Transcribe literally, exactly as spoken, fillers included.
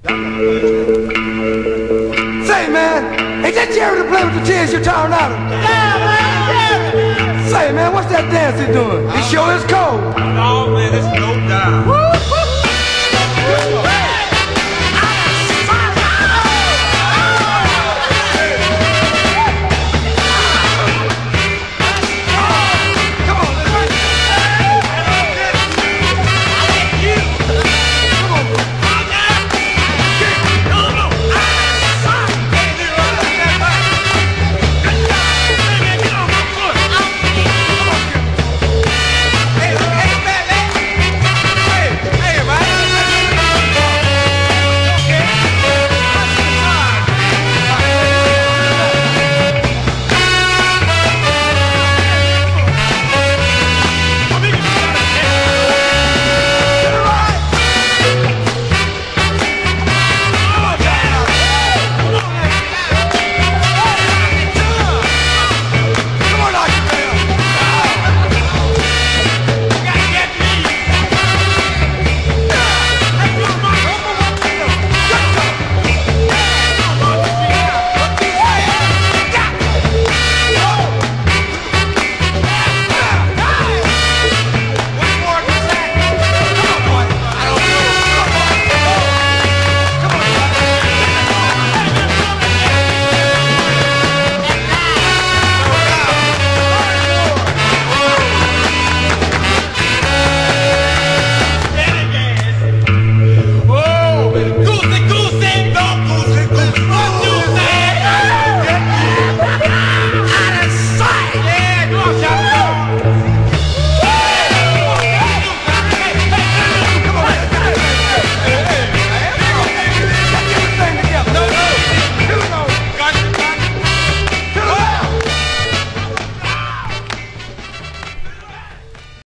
Say, man, ain't that Jerry to play with the tears you're tearing out of? Yeah, man, Jerry. Say, man, what's that dance he doing? It sure is cold. No, man, it's no doubt.